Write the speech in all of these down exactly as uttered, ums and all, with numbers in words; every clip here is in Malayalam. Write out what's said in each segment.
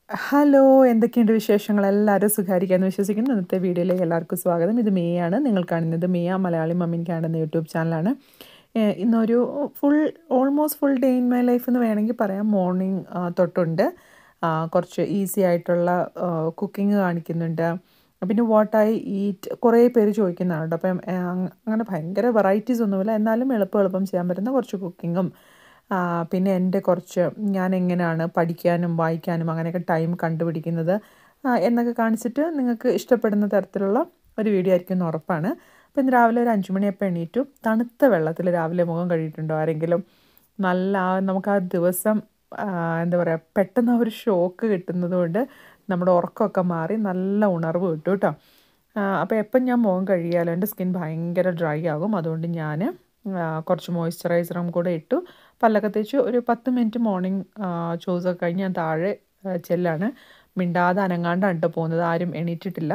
ഹലോ, എന്തൊക്കെയുണ്ട് വിശേഷങ്ങൾ? എല്ലാവരും സുഖമായിരിക്കാമെന്ന് വിശ്വസിക്കുന്നു. ഇന്നത്തെ വീഡിയോയിലേക്ക് എല്ലാവർക്കും സ്വാഗതം. ഇത് മിയയാണ്. നിങ്ങൾ കാണുന്നത് മിയ മലയാളി മമ്മീൻ കാണുന്ന യൂട്യൂബ് ചാനലാണ്. ഏഹ് ഇന്നൊരു full almost full day in my life എന്ന് വേണമെങ്കിൽ പറയാം. മോർണിംഗ് തൊട്ടുണ്ട് ആ, കുറച്ച് ഈസി ആയിട്ടുള്ള കുക്കിംഗ് കാണിക്കുന്നുണ്ട്. പിന്നെ വാട്ട് ഐ ഈറ്റ് കുറേ പേര് ചോദിക്കുന്നതാണ് കേട്ടോ. അപ്പം ഏഹ്, അങ്ങ- അങ്ങനെ ഭയങ്കര വെറൈറ്റീസ് ഒന്നുമില്ല, എന്നാലും എളുപ്പം എളുപ്പം ചെയ്യാൻ പറ്റുന്ന കുറച്ച് കുക്കിങ്ങും ആ, പിന്നെ എൻ്റെ കുറച്ച് ഞാൻ എങ്ങനെയാണ് പഠിക്കാനും വായിക്കാനും അങ്ങനെയൊക്കെ ടൈം കണ്ടുപിടിക്കുന്നത് ആ, എന്നൊക്കെ കാണിച്ചിട്ട് നിങ്ങൾക്ക് ഇഷ്ടപ്പെടുന്ന തരത്തിലുള്ള ഒരു വീഡിയോ ആയിരിക്കും എന്ന് ഉറപ്പാണ്. അപ്പോൾ ഇന്ന് രാവിലെ ഒരു അഞ്ച് മണിയപ്പോൾ എണീറ്റു. തണുത്ത വെള്ളത്തിൽ രാവിലെ മുഖം കഴുകിയിട്ടുണ്ടോ ആരെങ്കിലും? നല്ല ആ നമുക്ക് ആ ദിവസം ആ, എന്താ പറയുക, പെട്ടെന്ന് ആ ഒരു ഷോക്ക് കിട്ടുന്നത് കൊണ്ട് നമ്മുടെ ഉറക്കമൊക്കെ മാറി നല്ല ഉണർവ് കിട്ടും കേട്ടോ. അപ്പോൾ എപ്പം ഞാൻ മുഖം കഴുകിയാലും എൻ്റെ സ്കിൻ ഭയങ്കര ഡ്രൈ ആകും. അതുകൊണ്ട് ഞാൻ കുറച്ച് മോയ്സ്ചറൈസറും കൂടെ ഇട്ടു. പല്ലൊക്കെ തേച്ച് ഒരു പത്ത് മിനിറ്റ് മോർണിംഗ് ചോസൊക്കെ കഴിഞ്ഞ് ഞാൻ താഴെ ആ, ചെല്ലാണ്. മിണ്ടാതെ അനങ്ങാണ്ടാണ് ട്ടോ പോകുന്നത്. ആരും എണീറ്റിട്ടില്ല.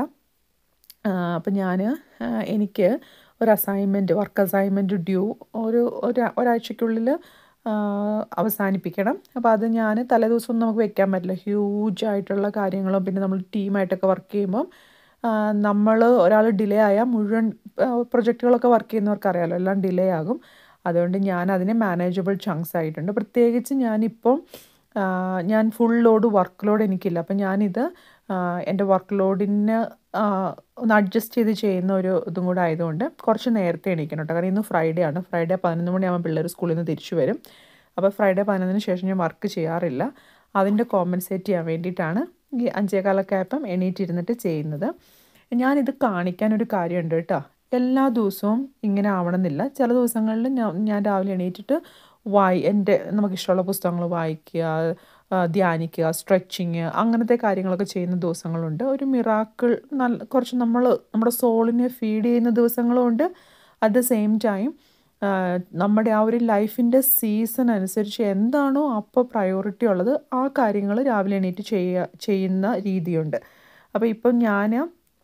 അപ്പം ഞാൻ എനിക്ക് ഒരു അസൈൻമെൻറ്റ് വർക്ക് അസൈൻമെൻറ്റ് ഡ്യൂ ഒരു ഒരാ- ഒരാഴ്ചയ്ക്കുള്ളിൽ ആ, അവസാനിപ്പിക്കണം. അപ്പോൾ അത് ഞാൻ തലേദിവസം ഒന്നും നമുക്ക് വെക്കാൻ പറ്റില്ല. ഹ്യൂജ് ആയിട്ടുള്ള കാര്യങ്ങളും പിന്നെ നമ്മൾ ടീമായിട്ടൊക്കെ വർക്ക് ചെയ്യുമ്പം നമ്മൾ ഒരാൾ ഡിലേ ആയാൽ മുഴുവൻ പ്രൊജക്റ്റുകളൊക്കെ വർക്ക് ചെയ്യുന്നവർക്ക് അറിയാമല്ലോ, എല്ലാം ഡിലേ ആകും. അതുകൊണ്ട് ഞാൻ അതിനെ മാനേജബിൾ ചങ്ക്സ് ആയിട്ടുണ്ട്. പ്രത്യേകിച്ച് ഞാനിപ്പം ആ, ഞാൻ ഫുൾ ലോഡ് വർക്ക് ലോഡ് എനിക്കില്ല. അപ്പം ഞാനിത് ആ, എൻ്റെ വർക്ക് ലോഡിന് ഒന്ന് അഡ്ജസ്റ്റ് ചെയ്ത് ചെയ്യുന്ന ഒരു ഇതും കൂടെ ആയതുകൊണ്ട് കുറച്ച് നേരത്തെ എണീക്കണം കേട്ടോ. കാരണം ഇന്ന് ഫ്രൈഡേ ആണ്. ഫ്രൈഡേ പതിനൊന്ന് മണിയാകുമ്പോൾ പിള്ളേർ സ്കൂളിൽ നിന്ന് തിരിച്ചു വരും. അപ്പോൾ ഫ്രൈഡേ പതിനൊന്നിന് ശേഷം ഞാൻ വർക്ക് ചെയ്യാറില്ല. അതിൻ്റെ കോമ്പൻസേറ്റ് ചെയ്യാൻ വേണ്ടിയിട്ടാണ് ഈ അഞ്ചേകാലൊക്കെ ആയപ്പം എണീറ്റിരുന്നിട്ട് ചെയ്യുന്നത്. ഞാനിത് കാണിക്കാനൊരു കാര്യമുണ്ട് കേട്ടോ. എല്ലാ ദിവസവും ഇങ്ങനെ ആവണമെന്നില്ല. ചില ദിവസങ്ങളിൽ ഞാൻ ഞാൻ രാവിലെ എണീറ്റിട്ട് വായി എൻ്റെ നമുക്കിഷ്ടമുള്ള പുസ്തകങ്ങൾ വായിക്കുക, ആ, ധ്യാനിക്കുക, സ്ട്രെച്ചിങ് അങ്ങനത്തെ കാര്യങ്ങളൊക്കെ ചെയ്യുന്ന ദിവസങ്ങളുണ്ട്. ഒരു മിറാക്കിൾ നല്ല കുറച്ച് നമ്മൾ നമ്മുടെ സോളിനെ ഫീഡ് ചെയ്യുന്ന ദിവസങ്ങളുമുണ്ട്. അറ്റ് ദ സെയിം ടൈം നമ്മുടെ ആ ഒരു ലൈഫിൻ്റെ സീസൺ അനുസരിച്ച് എന്താണോ അപ്പോൾ പ്രയോറിറ്റി ഉള്ളത് ആ കാര്യങ്ങൾ രാവിലെ എണീറ്റ് ചെയ്യുക ചെയ്യുന്ന രീതിയുണ്ട്. അപ്പോൾ ഇപ്പം ഞാൻ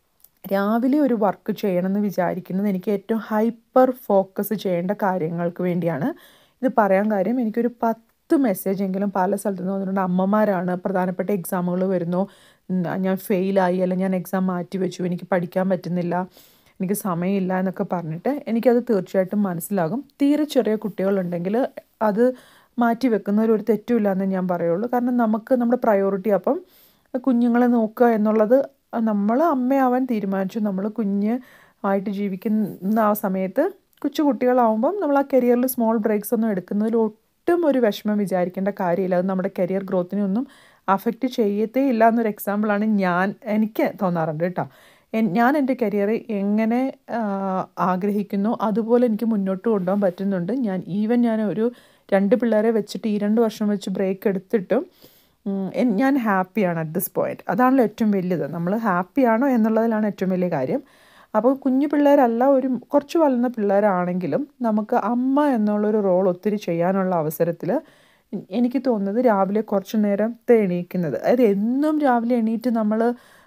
രാവിലെ ഒരു വർക്ക് ചെയ്യണമെന്ന് വിചാരിക്കുന്നത് എനിക്ക് ഏറ്റവും ഹൈപ്പർ ഫോക്കസ് ചെയ്യേണ്ട കാര്യങ്ങൾക്ക് വേണ്ടിയാണ്. ഇത് പറയാൻ കാര്യം, എനിക്കൊരു പത്ത് മെസ്സേജ് എങ്കിലും പല സ്ഥലത്തു നിന്ന് വന്നിട്ടുണ്ട്. അമ്മമാരാണ്, പ്രധാനപ്പെട്ട എക്സാമുകൾ വരുന്നു, ഉം, ഞാൻ ഫെയിലായി, അല്ലെങ്കിൽ ഞാൻ എക്സാം മാറ്റി വെച്ചു, എനിക്ക് പഠിക്കാൻ പറ്റുന്നില്ല, എനിക്ക് സമയമില്ല എന്നൊക്കെ പറഞ്ഞിട്ട് എനിക്കത് തീർച്ചയായിട്ടും മനസ്സിലാകും. തീരെ ചെറിയ കുട്ടികളുണ്ടെങ്കിൽ അത് മാറ്റി വെക്കുന്നതിൽ ഒരു തെറ്റുമില്ല എന്ന് ഞാൻ പറയുള്ളൂ. കാരണം നമുക്ക് നമ്മുടെ പ്രയോറിറ്റി അപ്പം കുഞ്ഞുങ്ങളെ നോക്കുക എന്നുള്ളത്, നമ്മൾ അമ്മയാവാൻ തീരുമാനിച്ചു, നമ്മൾ കുഞ്ഞ് ആയിട്ട് ജീവിക്കുന്ന ആ സമയത്ത് കൊച്ചു കുട്ടികളാവുമ്പം നമ്മൾ ആ കരിയറിൽ സ്മോൾ ബ്രേക്സ് ഒന്നും എടുക്കുന്നതിൽ ഒട്ടും ഒരു വിഷമം വിചാരിക്കേണ്ട കാര്യമില്ല. അത് നമ്മുടെ കരിയർ ഗ്രോത്തിനെ ഒന്നും അഫക്റ്റ് ചെയ്യത്തേ ഇല്ല എന്നൊരു എക്സാമ്പിളാണ് ഞാൻ എനിക്ക് തോന്നാറുണ്ട് കേട്ടോ. എൻ- ഞാൻ എൻ്റെ കരിയർ എങ്ങനെ ആ, ആഗ്രഹിക്കുന്നു അതുപോലെ എനിക്ക് മുന്നോട്ട് കൊണ്ടുപോകാൻ പറ്റുന്നുണ്ട്. ഞാൻ ഈവൻ ഞാൻ ഒരു രണ്ട് പിള്ളേരെ വെച്ചിട്ട് ഈ രണ്ട് വർഷം വെച്ച് ബ്രേക്ക് എടുത്തിട്ടും ഉം, എൻ- ഞാൻ ഹാപ്പിയാണ് അറ്റ് ദിസ് പോയിൻറ്റ്. അതാണല്ലോ ഏറ്റവും വലിയത്. നമ്മൾ ഹാപ്പിയാണോ എന്നുള്ളതിലാണ് ഏറ്റവും വലിയ കാര്യം. അപ്പോൾ കുഞ്ഞു പിള്ളേരല്ല, ഒരു കുറച്ച് വളർന്ന പിള്ളേരാണെങ്കിലും നമുക്ക് അമ്മ എന്നുള്ളൊരു റോൾ ഒത്തിരി ചെയ്യാനുള്ള അവസരത്തിൽ എനിക്ക് തോന്നുന്നത് രാവിലെ കുറച്ച് നേരത്തെ എണീക്കുന്നത്, അതായത് എന്നും രാവിലെ എണീറ്റ് നമ്മൾ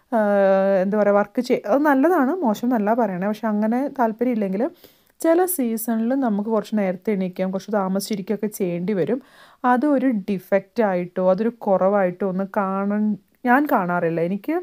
എന്താ പറയുക വർക്ക് ചെയ് അത് നല്ലതാണ്, മോശം എന്നല്ല പറയണേ. പക്ഷെ അങ്ങനെ താല്പര്യമില്ലെങ്കിൽ ചില സീസണിൽ നമുക്ക് കുറച്ച് നേരത്തെ എണീക്കാം, കുറച്ച് താമസിച്ചിരിക്കുകയൊക്കെ ചെയ്യേണ്ടി വരും. അതൊരു ഡിഫക്റ്റായിട്ടോ അതൊരു കുറവായിട്ടോ ഒന്നും കാണാൻ ഞാൻ കാണാറില്ല. എനിക്ക്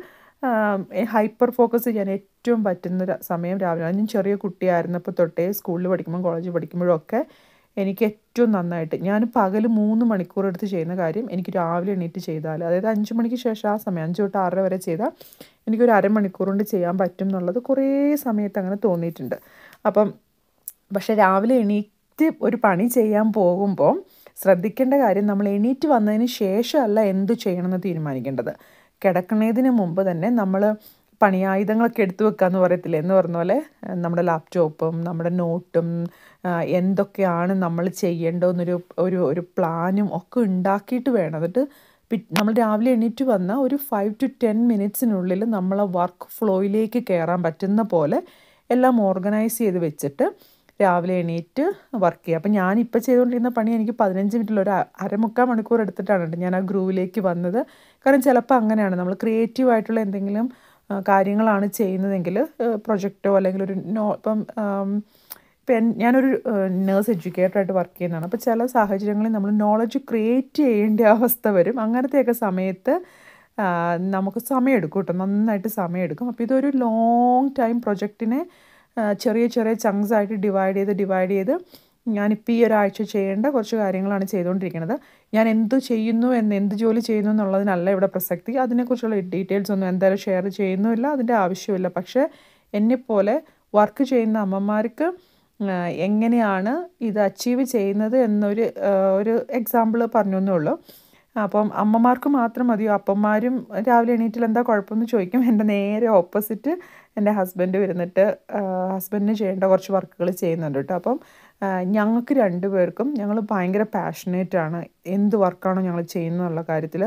ഹൈപ്പർ ഫോക്കസ് ചെയ്യാൻ ഏറ്റവും പറ്റുന്ന ര- സമയം രാവിലെ. ഞാൻ ചെറിയ കുട്ടിയായിരുന്നപ്പോൾ തൊട്ടേ സ്കൂളിൽ പഠിക്കുമ്പോൾ കോളേജിൽ പഠിക്കുമ്പോഴും ഒക്കെ എനിക്ക് ഏറ്റവും നന്നായിട്ട് ഞാൻ പകൽ മൂന്ന് മണിക്കൂർ എടുത്ത് ചെയ്യുന്ന കാര്യം എനിക്ക് രാവിലെ എണീറ്റ് ചെയ്താൽ, അതായത് അഞ്ച് മണിക്ക് ശേഷം ആ സമയം അഞ്ച് തൊട്ട് ആറര വരെ ചെയ്താൽ എനിക്കൊരു അരമണിക്കൂർ കൊണ്ട് ചെയ്യാൻ പറ്റും എന്നുള്ളത് കുറേ സമയത്ത് അങ്ങനെ തോന്നിയിട്ടുണ്ട്. അപ്പം പക്ഷെ രാവിലെ എണീറ്റ് ഒരു പണി ചെയ്യാൻ പോകുമ്പോൾ ശ്രദ്ധിക്കേണ്ട കാര്യം, നമ്മൾ എണീറ്റ് വന്നതിന് ശേഷമല്ല എന്ത് ചെയ്യണമെന്ന് തീരുമാനിക്കേണ്ടത്. കിടക്കുന്നതിന് മുമ്പ് തന്നെ നമ്മൾ പണിയായുധങ്ങളൊക്കെ എടുത്തു വെക്കുക എന്ന് പറയത്തില്ലേ, എന്ന് പറഞ്ഞ പോലെ ഏഹ്, നമ്മുടെ ലാപ്ടോപ്പും നമ്മുടെ നോട്ടും ആ, എന്തൊക്കെയാണ് നമ്മൾ ചെയ്യേണ്ടതെന്നൊരു ഒരു ഒരു പ്ലാനും ഒക്കെ ഉണ്ടാക്കിയിട്ട് വേണം. എന്നിട്ട് പി നമ്മൾ രാവിലെ എണീറ്റ് വന്ന ഒരു ഫൈവ് ടു ടെൻ മിനിറ്റ്സിനുള്ളിൽ നമ്മൾ വർക്ക് ഫ്ലോയിലേക്ക് കയറാൻ പറ്റുന്ന പോലെ എല്ലാം ഓർഗനൈസ് ചെയ്ത് വെച്ചിട്ട് രാവിലെ എണീറ്റ് വർക്ക് ചെയ്യുക. അപ്പം ഞാനിപ്പോൾ ചെയ്തുകൊണ്ടിരുന്ന പണി എനിക്ക് പതിനഞ്ച് മിനിറ്റിൽ ഒരു അ- അരമുക്കാൽ മണിക്കൂർ എടുത്തിട്ടാണ് ട്ടോ ഞാൻ ആ ഗ്രൂവിലേക്ക് വന്നത്. കാരണം ചിലപ്പോൾ അങ്ങനെയാണ്, നമ്മൾ ക്രിയേറ്റീവ് ആയിട്ടുള്ള എന്തെങ്കിലും ആ, കാര്യങ്ങളാണ് ചെയ്യുന്നതെങ്കിൽ പ്രൊജക്റ്റോ അല്ലെങ്കിൽ ഒരു നോ ഇപ്പം ആം, ഇപ്പം എൻ- ഞാനൊരു നേഴ്സ് എഡ്യൂക്കേറ്ററായിട്ട് വർക്ക് ചെയ്യുന്നതാണ്. അപ്പോൾ ചില സാഹചര്യങ്ങളിൽ നമ്മൾ നോളജ് ക്രിയേറ്റ് ചെയ്യേണ്ട അവസ്ഥ വരും. അങ്ങനത്തെയൊക്കെ സമയത്ത് നമുക്ക് സമയമെടുക്കും കേട്ടോ, നന്നായിട്ട് സമയമെടുക്കും. അപ്പോൾ ഇതൊരു ലോങ് ടൈം പ്രൊജക്റ്റിനെ ചെറിയ ചെറിയ ചങ്ക്സ് ആയിട്ട് ഡിവൈഡ് ചെയ്ത് ഡിവൈഡ് ചെയ്ത് ഞാനിപ്പോൾ ഈ ഒരാഴ്ച ചെയ്യേണ്ട കുറച്ച് കാര്യങ്ങളാണ് ചെയ്തുകൊണ്ടിരിക്കുന്നത്. ഞാൻ എന്ത് ചെയ്യുന്നു എന്ന് എന്ത് ജോലി ചെയ്യുന്നു എന്നുള്ളതിനല്ല ഇവിടെ പ്രസക്തി. അതിനെക്കുറിച്ചുള്ള ഡീറ്റെയിൽസ് ഒന്നും എന്തായാലും ഷെയർ ചെയ്യുന്നുമില്ല, അതിൻ്റെ ആവശ്യമില്ല. പക്ഷേ എന്നെപ്പോലെ വർക്ക് ചെയ്യുന്ന അമ്മമാർക്ക് എങ്ങനെയാണ് ഇത് അച്ചീവ് ചെയ്യുന്നത് എന്നൊരു ഒരു എക്സാമ്പിൾ പറഞ്ഞു എന്നേ ഉള്ളൂ. അപ്പം അമ്മമാർക്ക് മാത്രം മതിയോ? അപ്പന്മാരും രാവിലെ എണീറ്റിൽ എന്താ കുഴപ്പമെന്ന് ചോദിക്കും. എൻ്റെ നേരെ ഓപ്പോസിറ്റ് എൻ്റെ ഹസ്ബൻഡ് വരുന്നിട്ട് ഹസ്ബൻഡിന് ചെയ്യേണ്ട കുറച്ച് വർക്കുകൾ ചെയ്യുന്നുണ്ട് കേട്ടോ. അപ്പം ഞങ്ങൾക്ക് രണ്ടുപേർക്കും ഞങ്ങൾ ഭയങ്കര പാഷനേറ്റാണ് എന്ത് വർക്കാണോ ഞങ്ങൾ ചെയ്യുന്നതെന്നുള്ള കാര്യത്തിൽ.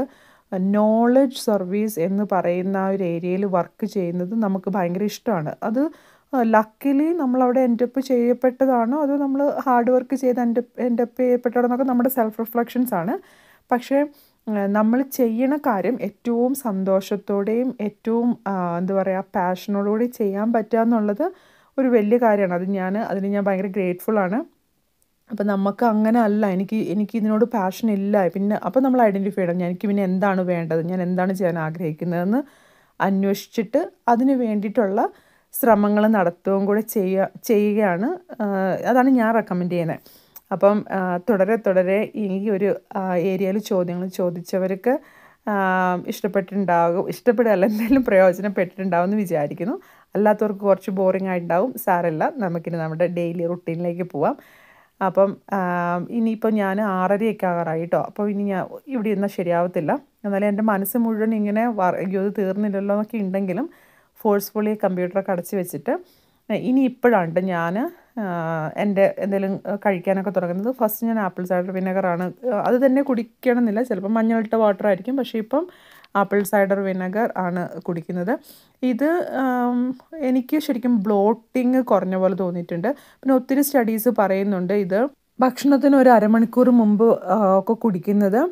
നോളജ് സർവീസ് എന്ന് പറയുന്ന ആ ഒരു ഏരിയയിൽ വർക്ക് ചെയ്യുന്നത് നമുക്ക് ഭയങ്കര ഇഷ്ടമാണ്. അത് ലക്കിലി നമ്മളവിടെ എൻഡപ്പ് ചെയ്യപ്പെട്ടതാണോ അതോ നമ്മൾ ഹാർഡ് വർക്ക് ചെയ്ത് എൻഡപ്പ് എൻഡപ്പ് ചെയ്യപ്പെട്ടതാണെന്നൊക്കെ നമ്മുടെ സെൽഫ് റിഫ്ലക്ഷൻസ് ആണ്. പക്ഷേ നമ്മൾ ചെയ്യണ കാര്യം ഏറ്റവും സന്തോഷത്തോടെയും ഏറ്റവും എന്താ പറയുക പാഷനോടുകൂടി ചെയ്യാൻ പറ്റുക എന്നുള്ളത് ഒരു വലിയ കാര്യമാണ്. അത് ഞാൻ അതിന് ഞാൻ ഭയങ്കര ഗ്രേറ്റ്ഫുള്ളാണ്. അപ്പം നമുക്ക് അങ്ങനെ അല്ല, എനിക്ക് എനിക്ക് ഇതിനോട് പാഷൻ ഇല്ല, പിന്നെ അപ്പം നമ്മൾ ഐഡൻറ്റിഫൈ ചെയ്യണം എനിക്ക് പിന്നെ എന്താണ് വേണ്ടത്, ഞാൻ എന്താണ് ചെയ്യാൻ ആഗ്രഹിക്കുന്നതെന്ന് അന്വേഷിച്ചിട്ട് അതിന് വേണ്ടിയിട്ടുള്ള ശ്രമങ്ങൾ നടത്തുകയും കൂടെ ചെയ്യുക ചെയ്യുകയാണ് അതാണ് ഞാൻ റെക്കമെൻഡ് ചെയ്യുന്നത്. അപ്പം തുടരെ തുടരെ ഈ ഒരു ഏരിയയിൽ ചോദ്യങ്ങൾ ചോദിച്ചവർക്ക് ഇഷ്ടപ്പെട്ടിട്ടുണ്ടാകും, ഇഷ്ടപ്പെടുകയല്ല എന്തായാലും പ്രയോജനപ്പെട്ടിട്ടുണ്ടാവും എന്ന് വിചാരിക്കുന്നു. അല്ലാത്തവർക്ക് കുറച്ച് ബോറിംഗ് ആയിട്ടുണ്ടാവും. സാരമില്ല, നമുക്കിനി നമ്മുടെ ഡെയിലി റുട്ടീനിലേക്ക് പോവാം. അപ്പം ഇനിയിപ്പോൾ ഞാൻ ആറരയൊക്കെ ആകാറായി കേട്ടോ. അപ്പോൾ ഇനി ഞാൻ ഇവിടെ ഇരുന്നാൽ ശരിയാവത്തില്ല. എന്നാലും എൻ്റെ മനസ്സ് മുഴുവൻ ഇങ്ങനെ അയ്യോ ഇത് തീർന്നില്ലല്ലോ എന്നൊക്കെ ഉണ്ടെങ്കിലും ഫോഴ്സ്ഫുള്ളി കമ്പ്യൂട്ടറൊക്കെ അടച്ച് വെച്ചിട്ട് ഇനി ഇപ്പോഴാണ് ഞാൻ എൻ്റെ എന്തെങ്കിലും കഴിക്കാനൊക്കെ തുടങ്ങുന്നത്. ഫസ്റ്റ് ഞാൻ ആപ്പിൾ സൈഡർ വിനെഗറാണ്, അത് തന്നെ കുടിക്കണമെന്നില്ല, ചിലപ്പോൾ മഞ്ഞളിട്ട വാട്ടർ ആയിരിക്കും, പക്ഷേ ഇപ്പം ആപ്പിൾ സൈഡർ വിനെഗർ ആണ് കുടിക്കുന്നത്. ഇത് എനിക്ക് ശരിക്കും ബ്ലോട്ടിങ് കുറഞ്ഞ പോലെ തോന്നിയിട്ടുണ്ട്. പിന്നെ ഒത്തിരി സ്റ്റഡീസ് പറയുന്നുണ്ട് ഇത് ഭക്ഷണത്തിന് ഒരു അരമണിക്കൂർ മുമ്പ് ഒക്കെ കുടിക്കുന്നത്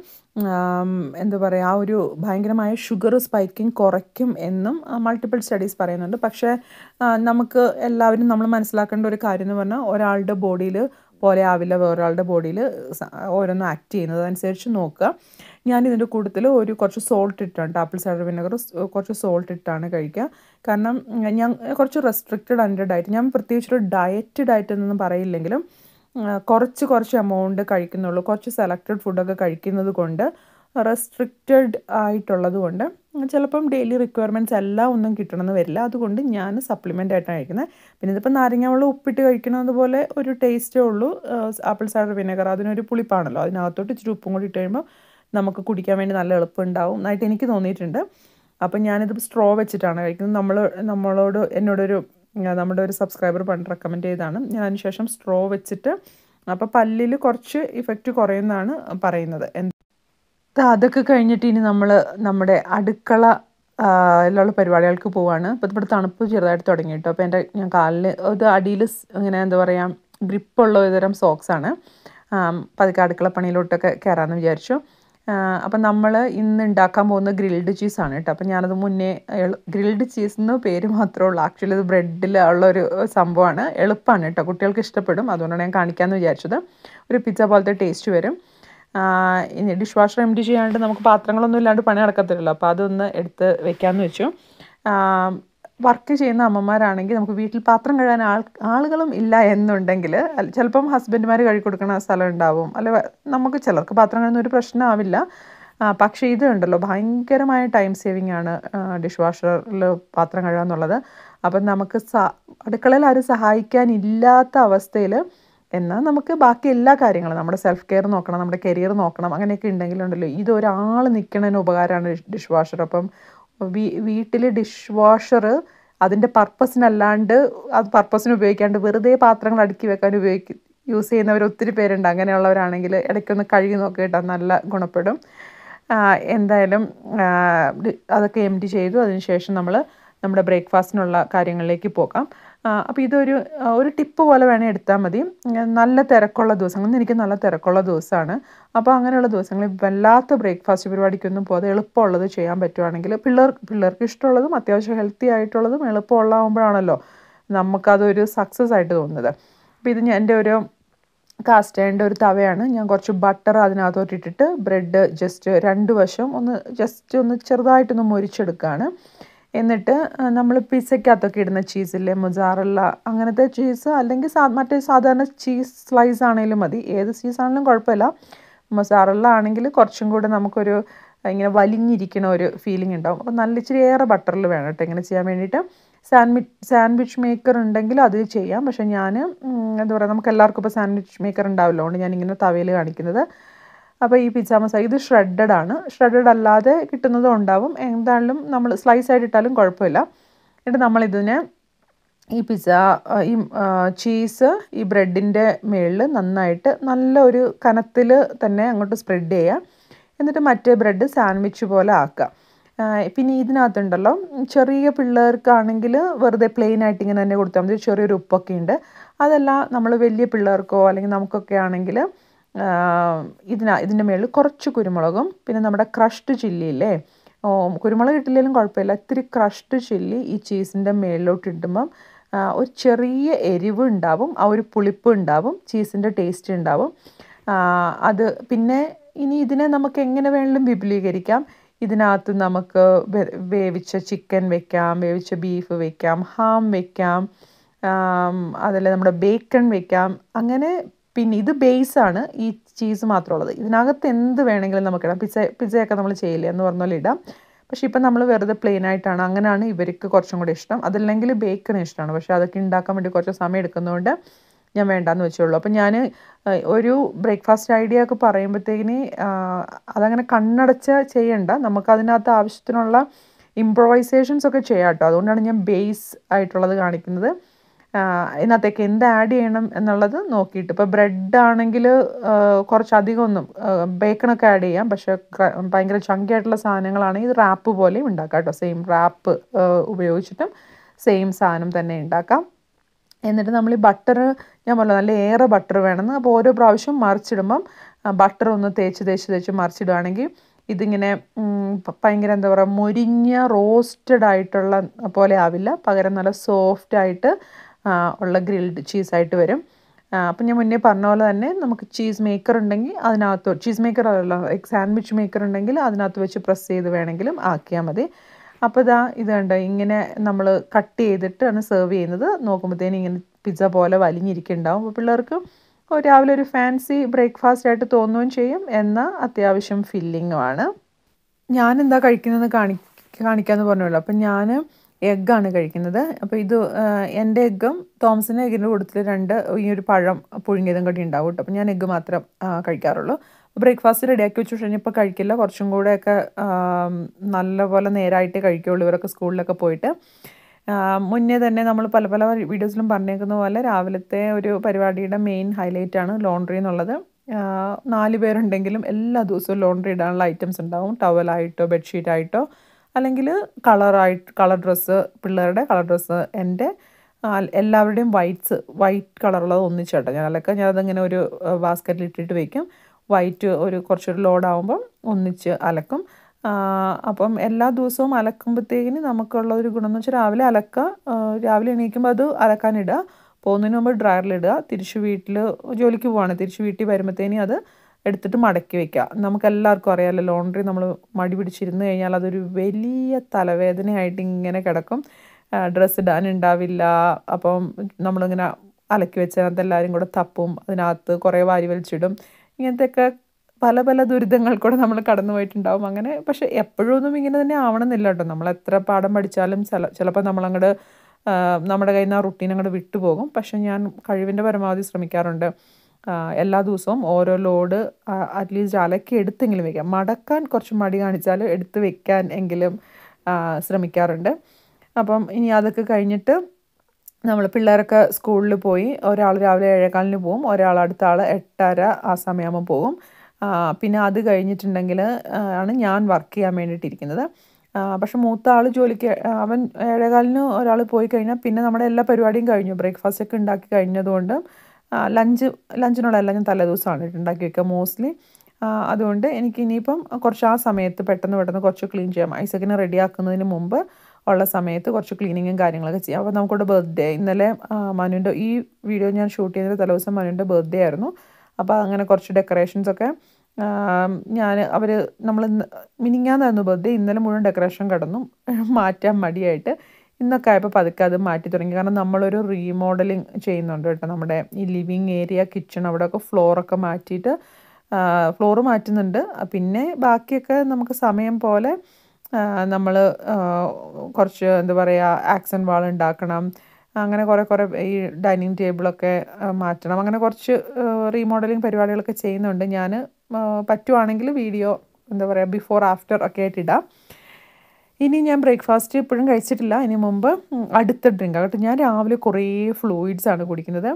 എന്താ പറയുക ആ ഒരു ഭയങ്കരമായ ഷുഗർ സ്പൈക്കിങ് കുറയ്ക്കും എന്നും മൾട്ടിപ്പിൾ സ്റ്റഡീസ് പറയുന്നുണ്ട്. പക്ഷേ നമുക്ക് എല്ലാവരും നമ്മൾ മനസ്സിലാക്കേണ്ട ഒരു കാര്യം എന്ന് പറഞ്ഞാൽ ഒരാളുടെ ബോഡിയിൽ പോലെ ആവില്ല വേറൊരാളുടെ ബോഡിയിൽ ഓരോന്നും ആക്ട് ചെയ്യുന്നത്, അനുസരിച്ച് നോക്കുക. ഞാനിതിൻ്റെ കൂട്ടത്തിൽ ഒരു കുറച്ച് സോൾട്ട് ഇട്ടാണ് ആപ്പിൾ സൈഡർ വിനെഗർ കുറച്ച് സോൾട്ട് ഇട്ടാണ് കഴിക്കുക. കാരണം ഞാൻ കുറച്ച് റെസ്ട്രിക്റ്റഡ് ആണ് എൻ്റെ ഡയറ്റ്. ഞാൻ പ്രത്യേകിച്ചൊരു ഡയറ്റ് ഡയറ്റ് എന്നൊന്നും പറയില്ലെങ്കിലും കുറച്ച് കുറച്ച് എമൗണ്ട് കഴിക്കുന്നുള്ളൂ. കുറച്ച് സെലക്റ്റഡ് ഫുഡൊക്കെ കഴിക്കുന്നത് കൊണ്ട് റെസ്ട്രിക്റ്റഡ് ആയിട്ടുള്ളത് കൊണ്ട് ചിലപ്പം ഡെയിലി റിക്വയർമെൻറ്റ്സ് എല്ലാം ഒന്നും കിട്ടണമെന്ന് വരില്ല. അതുകൊണ്ട് ഞാൻ സപ്ലിമെൻ്റ് ആയിട്ടാണ് കഴിക്കുന്നത്. പിന്നെ ഇതിപ്പോൾ നാരങ്ങ വെള്ളം ഉപ്പിട്ട് കഴിക്കുന്നത് പോലെ ഒരു ടേസ്റ്റേ ഉള്ളൂ. ആപ്പിൾ സൈഡർ വിനെഗർ അതിനൊരു പുളിപ്പാണല്ലോ, അതിനകത്തോട്ട് ഇച്ചിരി ഉപ്പും കൂടി ഇട്ട് കഴിയുമ്പോൾ നമുക്ക് കുടിക്കാൻ വേണ്ടി നല്ല എളുപ്പമുണ്ടാവും എന്നായിട്ട് എനിക്ക് തോന്നിയിട്ടുണ്ട്. അപ്പം ഞാനിത് സ്ട്രോ വെച്ചിട്ടാണ് കഴിക്കുന്നത്. നമ്മൾ നമ്മളോട് എന്നോടൊരു നമ്മുടെ ഒരു സബ്സ്ക്രൈബർ പണ്ട് റെക്കമെൻഡ് ചെയ്താണ്. ഞാൻ അതിന് ശേഷം സ്ട്രോ വെച്ചിട്ട് അപ്പോൾ പല്ലിൽ കുറച്ച് ഇഫക്റ്റ് കുറയുമെന്നാണ് പറയുന്നത്. അതൊക്കെ കഴിഞ്ഞിട്ട് ഇനി നമ്മൾ നമ്മുടെ അടുക്കള ഉള്ള പരിപാടികൾക്ക് പോവാണ്. ഇപ്പോൾ ഇവിടെ തണുപ്പ് ചെറുതായിട്ട് തുടങ്ങി കേട്ടോ. അപ്പോൾ എൻ്റെ ഞാൻ കാലിൽ ഇത് അടിയിൽ ഇങ്ങനെ എന്താ പറയുക ഗ്രിപ്പുള്ള ഒരുതരം സോക്സാണ്. പതുക്കെ അടുക്കള പണിയിലോട്ടൊക്കെ കയറാമെന്ന് വിചാരിച്ചു. അപ്പം നമ്മൾ ഇന്ന് ഉണ്ടാക്കാൻ പോകുന്ന ഗ്രിൽഡ് ചീസാണ് കേട്ടോ. അപ്പം ഞാനത് മുന്നേ ഗ്രിൽഡ് ചീസ് എന്ന് പേര് മാത്രമേ ഉള്ളൂ, ആക്ച്വലി ഇത് ബ്രെഡിൽ ഉള്ളൊരു സംഭവമാണ്. എളുപ്പമാണ് കേട്ടോ, കുട്ടികൾക്ക് ഇഷ്ടപ്പെടും. അതുകൊണ്ടാണ് ഞാൻ കാണിക്കാമെന്ന് വിചാരിച്ചത്. ഒരു പിസ്സ പോലത്തെ ടേസ്റ്റ് വരും. ഇനി ഡിഷ് വാഷർ എം ടി ചെയ്യാണ്ട് നമുക്ക് പാത്രങ്ങളൊന്നും ഇല്ലാണ്ട് പണി നടക്കത്തില്ലല്ലോ. അപ്പോൾ അതൊന്ന് എടുത്ത് വെക്കാമെന്ന് വെച്ചു. വർക്ക് ചെയ്യുന്ന അമ്മമാരാണെങ്കിൽ നമുക്ക് വീട്ടിൽ പാത്രം കഴുകാൻ ആൾ ആളുകളും ഇല്ല എന്നുണ്ടെങ്കിൽ ചിലപ്പം ഹസ്ബൻഡുമാർ കഴുകി കൊടുക്കുന്ന സ്ഥലം ഉണ്ടാവും, അല്ല നമുക്ക് ചിലർക്ക് പാത്രം കഴുകുന്ന ഒരു പ്രശ്നമാവില്ല. പക്ഷേ ഇത് ഉണ്ടല്ലോ ഭയങ്കരമായ ടൈം സേവിങ് ആണ് ഡിഷ് വാഷറിൽ പാത്രം കഴുകുക എന്നുള്ളത്. അപ്പം നമുക്ക് സ അടുക്കളയിൽ ആരും സഹായിക്കാനില്ലാത്ത അവസ്ഥയിൽ എന്നാൽ നമുക്ക് ബാക്കി എല്ലാ കാര്യങ്ങളും നമ്മുടെ സെൽഫ് കെയർ നോക്കണം, നമ്മുടെ കരിയർ നോക്കണം, അങ്ങനെയൊക്കെ ഉണ്ടെങ്കിലുണ്ടല്ലോ ഇതൊരാൾ നിൽക്കുന്നതിന് ഉപകാരമാണ് ഡിഷ് വാഷർ. അപ്പം വീ വീട്ടിൽ ഡിഷ് വാഷർ അതിൻ്റെ പർപ്പസിനല്ലാണ്ട് അത് പർപ്പസിന് ഉപയോഗിക്കാണ്ട് വെറുതെ പാത്രങ്ങൾ അടുക്കി വെക്കാൻ ഉപയോഗിക്കും യൂസ് ചെയ്യുന്നവർ ഒത്തിരി പേരുണ്ട്. അങ്ങനെയുള്ളവരാണെങ്കിൽ ഇടയ്ക്കൊന്ന് കഴുകി നോക്കി കേട്ടോ, നല്ല ഗുണപ്പെടും. എന്തായാലും അതൊക്കെ എം ടി ചെയ്തു. അതിനുശേഷം നമ്മൾ നമ്മുടെ ബ്രേക്ക്ഫാസ്റ്റിനുള്ള കാര്യങ്ങളിലേക്ക് പോകാം. അപ്പോൾ ഇതൊരു ഒരു ടിപ്പ് പോലെ വേണേൽ എടുത്താൽ മതി. നല്ല തിരക്കുള്ള ദിവസങ്ങളിൽ എനിക്ക് നല്ല തിരക്കുള്ള ദിവസമാണ്. അപ്പോൾ അങ്ങനെയുള്ള ദിവസങ്ങളിൽ വല്ലാത്ത ബ്രേക്ക്ഫാസ്റ്റ് പരിപാടിക്കൊന്നും പോകാതെ എളുപ്പമുള്ളത് ചെയ്യാൻ പറ്റുവാണെങ്കിൽ പിള്ളേർ പിള്ളേർക്ക് ഇഷ്ടമുള്ളതും അത്യാവശ്യം ഹെൽത്തി ആയിട്ടുള്ളതും എളുപ്പമുള്ളതാകുമ്പോഴാണല്ലോ നമുക്കതൊരു സക്സസ് ആയിട്ട് തോന്നുന്നത്. അപ്പോൾ ഇത് ഞാൻ എൻ്റെ ഒരു കാസ്റ്റ് അയണിൻ്റെ ഒരു തവയാണ്. ഞാൻ കുറച്ച് ബട്ടർ അതിനകത്തോട്ട് ഇട്ടിട്ട് ബ്രെഡ് ജസ്റ്റ് രണ്ട് വശം ഒന്ന് ജസ്റ്റ് ഒന്ന് ചെറുതായിട്ടൊന്ന് മൊരിച്ചെടുക്കുകയാണ്. എന്നിട്ട് നമ്മൾ പിസയ്ക്കകത്തൊക്കെ ഇടുന്ന ചീസില്ലേ, മൊസാറല്ല അങ്ങനത്തെ ചീസ്, അല്ലെങ്കിൽ സാ മറ്റേ സാധാരണ ചീസ് സ്ലൈസ് ആണെങ്കിലും മതി, ഏത് ചീസ് ആണെങ്കിലും കുഴപ്പമില്ല. മൊസാറല്ല ആണെങ്കിൽ കുറച്ചും കൂടെ നമുക്കൊരു ഇങ്ങനെ വലിഞ്ഞിരിക്കണ ഒരു ഫീലിംഗ് ഉണ്ടാവും. അപ്പോൾ നല്ല ഇച്ചിരി ഏറെ ബട്ടറിൽ വേണം കേട്ടോ ഇങ്ങനെ ചെയ്യാൻ വേണ്ടിയിട്ട്. സാൻഡ്വിച്ച് സാൻഡ്വിച്ച് മേക്കർ ഉണ്ടെങ്കിൽ അത് ചെയ്യാം. പക്ഷേ ഞാൻ എന്താ പറയുക, നമുക്ക് എല്ലാവർക്കും ഇപ്പോൾ സാൻഡ്വിച്ച് മേക്കർ ഉണ്ടാവില്ല, അതുകൊണ്ട് ഞാനിങ്ങനെ തവയിൽ കാണിക്കുന്നത്. അപ്പോൾ ഈ പിസ്സ മസാല ഇത് ഷ്രെഡഡ് ആണ്. ഷ്രെഡഡ് അല്ലാതെ കിട്ടുന്നതും ഉണ്ടാവും. എന്തായാലും നമ്മൾ സ്ലൈസ് ആയിട്ട് ഇട്ടാലും കുഴപ്പമില്ല. എന്നിട്ട് നമ്മളിതിനെ ഈ പിസ്സ ഈ ചീസ് ഈ ബ്രെഡിൻ്റെ മുകളിൽ നന്നായിട്ട് നല്ല ഒരു കനത്തിൽ തന്നെ അങ്ങോട്ട് സ്പ്രെഡ് ചെയ്യുക. എന്നിട്ട് മറ്റേ ബ്രെഡ് സാൻഡ്വിച്ച് പോലെ ആക്കുക. പിന്നെ ഇതിനകത്തുണ്ടല്ലോ, ചെറിയ പിള്ളേർക്കാണെങ്കിൽ വെറുതെ പ്ലെയിൻ ആയിട്ട് ഇങ്ങനെ തന്നെ കൊടുത്താൽ മതി. ചെറിയൊരു ഉപ്പൊക്കെ ഉണ്ട്. അതല്ല നമ്മൾ വലിയ പിള്ളേർക്കോ അല്ലെങ്കിൽ നമുക്കൊക്കെ ആണെങ്കിൽ ഇതിന ഇതിൻ്റെ മുകളിൽ കുറച്ച് കുരുമുളകും പിന്നെ നമ്മുടെ ക്രഷ്ഡ് ചില്ലി ഇല്ലേ, കുരുമുളക് ഇട്ടില്ലെങ്കിലും കുഴപ്പമില്ല, ഇത്തിരി ക്രഷ്ഡ് ചില്ലി ഈ ചീസിൻ്റെ മുകളിലോട്ട് ഇടുമ്പം ഒരു ചെറിയ എരിവ് ഉണ്ടാവും, ആ ഒരു പുളിപ്പ് ഉണ്ടാവും, ചീസിൻ്റെ ടേസ്റ്റ് ഉണ്ടാവും. അത് പിന്നെ ഇനി ഇതിനെ നമുക്ക് എങ്ങനെ വേണമെങ്കിലും വിപുലീകരിക്കാം. ഇതിനകത്ത് നമുക്ക് വേവിച്ച ചിക്കൻ വെക്കാം, വേവിച്ച ബീഫ് വെക്കാം, ഹാം വെക്കാം, അതല്ലേ നമ്മുടെ ബേക്കൺ വെക്കാം. അങ്ങനെ പിന്നെ ഇത് ബേസാണ്, ഈ ചീസ് മാത്രമുള്ളത്. ഇതിനകത്ത് എന്ത് വേണമെങ്കിലും നമുക്കിടാം. പിസ്സ പിസ്സയൊക്കെ നമ്മൾ ചെയ്യില്ലേ എന്ന് പറഞ്ഞ പോലെ ഇടാം. പക്ഷേ ഇപ്പം നമ്മൾ വെറുതെ പ്ലെയിൻ ആയിട്ടാണ്, അങ്ങനെയാണ് ഇവർക്ക് കുറച്ചും കൂടി ഇഷ്ടം. അതല്ലെങ്കിൽ ബേക്കൺ ഇഷ്ടമാണ്, പക്ഷേ അതൊക്കെ ഉണ്ടാക്കാൻ വേണ്ടി കുറച്ച് സമയം എടുക്കുന്നതുകൊണ്ട് ഞാൻ വേണ്ടാന്ന് വെച്ചുള്ളൂ. അപ്പം ഞാൻ ഒരു ബ്രേക്ക്ഫാസ്റ്റ് ഐഡിയ ഒക്കെ പറയുമ്പോഴത്തേക്കിന് അതങ്ങനെ കണ്ണടച്ച് ചെയ്യണ്ട, നമുക്കതിനകത്ത് ആവശ്യത്തിനുള്ള ഇംപ്രൊവൈസേഷൻസ് ഒക്കെ ചെയ്യാം കേട്ടോ. അതുകൊണ്ടാണ് ഞാൻ ബേസ് ആയിട്ടുള്ളത് കാണിക്കുന്നത്. ഇതിനകത്തേക്ക് എന്ത് ആഡ് ചെയ്യണം എന്നുള്ളത് നോക്കിയിട്ട്. ഇപ്പോൾ ബ്രെഡ് ആണെങ്കിൽ കുറച്ചധികം ഒന്നും ബേക്കണൊക്കെ ആഡ് ചെയ്യാം, പക്ഷേ ഭയങ്കര ചങ്കി ആയിട്ടുള്ള സാധനങ്ങളാണെങ്കിൽ ഇത് റാപ്പ് പോലെയും ഉണ്ടാക്കാം കേട്ടോ. സെയിം റാപ്പ് ഉപയോഗിച്ചിട്ടും സെയിം സാധനം തന്നെ ഉണ്ടാക്കാം. എന്നിട്ട് നമ്മൾ ഈ ബട്ടർ, ഞാൻ പറഞ്ഞു നല്ല ഏറെ ബട്ടർ വേണമെന്ന്. അപ്പോൾ ഓരോ പ്രാവശ്യം മറിച്ചിടുമ്പം ബട്ടർ ഒന്ന് തേച്ച് തേച്ച് തേച്ച് മറിച്ചിടുകയാണെങ്കിൽ ഇതിങ്ങനെ ഭയങ്കര എന്താ പറയുക, മൊരിഞ്ഞ റോസ്റ്റഡ് ആയിട്ടുള്ള പോലെ ആവില്ല, പകരം നല്ല സോഫ്റ്റായിട്ട് ഉള്ള ഗ്രിൽഡ് ചീസായിട്ട് വരും. അപ്പം ഞാൻ മുന്നേ പറഞ്ഞ പോലെ തന്നെ നമുക്ക് ചീസ് മേക്കർ ഉണ്ടെങ്കിൽ അതിനകത്ത്, ചീസ് മേക്കർ അല്ല സാൻഡ്വിച്ച് മേക്കർ ഉണ്ടെങ്കിൽ അതിനകത്ത് വെച്ച് പ്രസ് ചെയ്ത് വേണമെങ്കിലും ആക്കിയാൽ മതി. അപ്പോൾ ഇതാ ഇത് കണ്ടോ, ഇങ്ങനെ നമ്മൾ കട്ട് ചെയ്തിട്ടാണ് സെർവ് ചെയ്യുന്നത്. നോക്കുമ്പോഴത്തേനും ഇങ്ങനെ പിസ്സ പോലെ വലിഞ്ഞിരിക്കുന്നുണ്ടാവും. അപ്പോൾ പിള്ളേർക്ക് രാവിലെ ഒരു ഫാൻസി ബ്രേക്ക്ഫാസ്റ്റ് ആയിട്ട് തോന്നുകയും ചെയ്യും, എന്നാൽ അത്യാവശ്യം ഫില്ലിങ്ങുമാണ്. ഞാനെന്താ കഴിക്കുന്നത് കാണി കാണിക്കാമെന്ന് പറഞ്ഞല്ലോ. അപ്പം ഞാൻ എഗ്ഗാണ് കഴിക്കുന്നത്. അപ്പോൾ ഇത് എൻ്റെ എഗ്ഗും തോമസിൻ്റെ എഗ്ഗിൻ്റെ കൂട്ടത്തിൽ രണ്ട് ഈ ഒരു പഴം പുഴുങ്ങിയതും കൂടി ഉണ്ടാവും കേട്ടോ. അപ്പോൾ ഞാൻ എഗ്ഗ് മാത്രം കഴിക്കാറുള്ളൂ. ബ്രേക്ക്ഫാസ്റ്റ് റെഡിയാക്കി വെച്ച് കഴിഞ്ഞാൽ ഇപ്പോൾ കഴിക്കില്ല, കുറച്ചും കൂടെയൊക്കെ നല്ലപോലെ നേരായിട്ട് കഴിക്കുകയുള്ളൂ ഇവരൊക്കെ സ്കൂളിലൊക്കെ പോയിട്ട്. മുന്നേ തന്നെ നമ്മൾ പല പല വീഡിയോസിലും പറഞ്ഞേക്കുന്ന പോലെ രാവിലത്തെ ഒരു പരിപാടിയുടെ മെയിൻ ഹൈലൈറ്റാണ് ലോണ്ട്രി എന്നുള്ളത്. നാല് പേരുണ്ടെങ്കിലും എല്ലാ ദിവസവും ലോണ്ട്രി ഇടാനുള്ള ഐറ്റംസ് ഉണ്ടാവും. ടവലായിട്ടോ ബെഡ്ഷീറ്റായിട്ടോ അല്ലെങ്കിൽ കളറായിട്ട് കളർ ഡ്രസ്സ്, പിള്ളേരുടെ കളർ ഡ്രസ്സ്, എൻ്റെ എല്ലാവരുടെയും വൈറ്റ്സ് വൈറ്റ് കളറുള്ളത് ഒന്നിച്ചേട്ടോ ഞാൻ അലക്ക. ഞാനതങ്ങനെ ഒരു ബാസ്ക്കറ്റിൽ ഇട്ടിട്ട് വയ്ക്കും. വൈറ്റ് ഒരു കുറച്ചൊരു ലോഡാകുമ്പം ഒന്നിച്ച് അലക്കും. അപ്പം എല്ലാ ദിവസവും അലക്കുമ്പോഴത്തേക്കിന് നമുക്കുള്ള ഒരു ഗുണം എന്ന് വെച്ചാൽ രാവിലെ അലക്കുക, രാവിലെ എണീക്കുമ്പോൾ അത് അലക്കാനിടുക, പോകുന്നതിന് മുമ്പ് ഡ്രയറിലിടുക, തിരിച്ച് വീട്ടിൽ ജോലിക്ക് പോവാണ്, തിരിച്ച് വീട്ടിൽ വരുമ്പോഴത്തേനും അത് എടുത്തിട്ട് മടക്കി വയ്ക്കുക. നമുക്കെല്ലാവർക്കും അറിയാമല്ലോ, ലോണ്ട്രി നമ്മൾ മടി പിടിച്ചിരുന്ന് കഴിഞ്ഞാൽ അതൊരു വലിയ തലവേദനയായിട്ട് ഇങ്ങനെ കിടക്കും. ഡ്രസ്സ് ഇടാനുണ്ടാവില്ല. അപ്പം നമ്മളിങ്ങനെ അലക്കി വെച്ചതിനകത്ത് എല്ലാവരും കൂടെ തപ്പും, അതിനകത്ത് കുറേ വാരി വലിച്ചിടും. ഇങ്ങനത്തെയൊക്കെ പല പല ദുരിതങ്ങൾ കൂടെ നമ്മൾ കടന്നു പോയിട്ടുണ്ടാവും. അങ്ങനെ പക്ഷെ എപ്പോഴും ഒന്നും ഇങ്ങനെ തന്നെ ആവണമെന്നില്ല കേട്ടോ. നമ്മൾ എത്ര പാഠം പഠിച്ചാലും ചില ചിലപ്പോൾ നമ്മളങ്ങോട്ട് നമ്മുടെ കയ്യിൽ നിന്ന് ആ റുട്ടീൻ അങ്ങോട്ട് വിട്ടുപോകും. പക്ഷെ ഞാൻ കഴിവിൻ്റെ പരമാവധി ശ്രമിക്കാറുണ്ട് എല്ലാ ദിവസവും ഓരോ ലോഡ് അറ്റ്ലീസ്റ്റ് അലക്കി എടുത്തെങ്കിലും വയ്ക്കാം. മടക്കാൻ കുറച്ച് മടി കാണിച്ചാൽ എടുത്ത് വെക്കാൻ എങ്കിലും ശ്രമിക്കാറുണ്ട്. അപ്പം ഇനി അതൊക്കെ കഴിഞ്ഞിട്ട് നമ്മൾ പിള്ളേരൊക്കെ സ്കൂളിൽ പോയി, ഒരാൾ രാവിലെ ഏഴേകാലിന് പോവും, ഒരാൾ അടുത്ത ആൾ എട്ടര ആ സമയമാകുമ്പോൾ പോവും. പിന്നെ അത് കഴിഞ്ഞിട്ടുണ്ടെങ്കിൽ ആണ് ഞാൻ വർക്ക് ചെയ്യാൻ വേണ്ടിയിട്ടിരിക്കുന്നത്. പക്ഷെ മൂത്ത ആൾ ജോലിക്ക് അവൻ ഏഴേകാലിന് ഒരാൾ പോയി കഴിഞ്ഞാൽ പിന്നെ നമ്മുടെ എല്ലാ പരിപാടിയും കഴിഞ്ഞു. ബ്രേക്ക്ഫാസ്റ്റ് ഒക്കെ ഉണ്ടാക്കി കഴിഞ്ഞതുകൊണ്ട് ലഞ്ച് ലഞ്ചിനുള്ളതെല്ലാം ഞാൻ തലേ ദിവസമാണ് ഉണ്ടാക്കി വെക്കുക മോസ്റ്റ്ലി. അതുകൊണ്ട് എനിക്ക് ഇനിയിപ്പം കുറച്ച് ആ സമയത്ത് പെട്ടെന്ന് പെട്ടെന്ന് കുറച്ച് ക്ലീൻ ചെയ്യാം. ഐസക്കിനെ റെഡിയാക്കുന്നതിന് മുമ്പ് ഉള്ള സമയത്ത് കുറച്ച് ക്ലീനിങ്ങും കാര്യങ്ങളൊക്കെ ചെയ്യാം. അപ്പോൾ നമുക്കിവിടെ ബർത്ത്ഡേ ഇന്നലെ മനുവിൻ്റെ ഈ വീഡിയോ ഞാൻ ഷൂട്ട് ചെയ്തത് തലേദിവസം മനുവിൻ്റെ ബർത്ത്ഡേ ആയിരുന്നു. അപ്പോൾ അങ്ങനെ കുറച്ച് ഡെക്കറേഷൻസൊക്കെ ഞാൻ അവർ നമ്മൾ മിനിങ്ങാന്നായിരുന്നു ബർത്ത്ഡേ. ഇന്നലെ മുഴുവൻ ഡെക്കറേഷൻ കിടന്നു മാറ്റാൻ മടിയായിട്ട് ഇന്നൊക്കെ ആയപ്പോൾ പതുക്കെ അത് മാറ്റി തുടങ്ങി. കാരണം നമ്മളൊരു റീമോഡലിങ് ചെയ്യുന്നുണ്ട് കേട്ടോ. നമ്മുടെ ഈ ലിവിങ് ഏരിയ, കിച്ചൺ അവിടെയൊക്കെ ഫ്ലോറൊക്കെ മാറ്റിയിട്ട് ഫ്ലോറ് മാറ്റുന്നുണ്ട്. പിന്നെ ബാക്കിയൊക്കെ നമുക്ക് സമയം പോലെ നമ്മൾ കുറച്ച് എന്താ പറയുക ആക്സൻ വാൾ ഉണ്ടാക്കണം, അങ്ങനെ കുറേ കുറേ ഈ ഡൈനിങ് ടേബിളൊക്കെ മാറ്റണം, അങ്ങനെ കുറച്ച് റീമോഡലിങ് പരിപാടികളൊക്കെ ചെയ്യുന്നുണ്ട്. ഞാൻ പറ്റുവാണെങ്കിൽ വീഡിയോ എന്താ പറയുക ബിഫോർ ആഫ്റ്റർ ഒക്കെ ആയിട്ട് ഇടാം. ഇനി ഞാൻ ബ്രേക്ക്ഫാസ്റ്റ് ഇപ്പോഴും കഴിച്ചിട്ടില്ല. ഇനി മുമ്പ് അടുത്ത ഡ്രിങ്ക് ആകട്ടെ. ഞാൻ രാവിലെ കുറേ ഫ്ലൂയിഡ്സാണ് കുടിക്കുന്നത്.